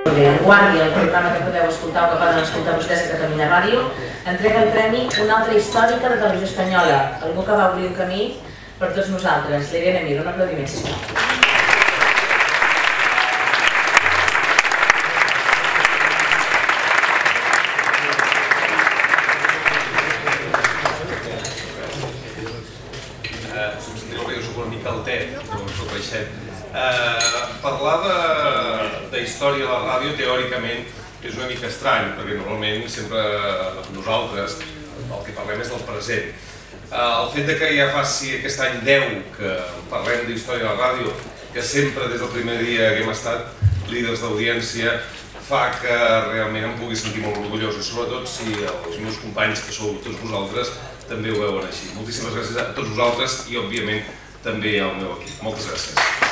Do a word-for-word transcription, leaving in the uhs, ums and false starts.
Guàrdia, el programa que podeu escoltar o que poden escoltar vostès a Catalunya Ràdio, entrega el premi una altra històrica de televisió espanyola, algú que va obrir un camí per tots nosaltres, l'Irene Mir. Un aplaudiment, sisplau. Parlar de història a la ràdio teòricament és una mica estrany, perquè normalment sempre nosaltres el que parlem és del present. El fet que ja faci aquest any deu que parlem d'història a la ràdio, que sempre des del primer dia que hem estat líders d'audiència, fa que realment em pugui sentir molt orgullós, i sobretot si els meus companys, que sou tots vosaltres, també ho veuen així. Moltíssimes gràcies a tots vosaltres i, òbviament, també al meu equip. Moltes gràcies.